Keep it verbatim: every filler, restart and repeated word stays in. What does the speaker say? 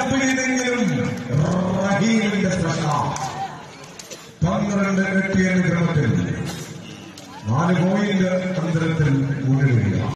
Dub ചെയ്തെങ്കിലും റഹീമിന്റെ ശ്രദ്ധ പന്ത്രണ്ട് എട്ട് എന്ന ക്രമത്തിൽ നാല് പോയിന്റ് അന്തരത്തിൽ മുന്നേറുക.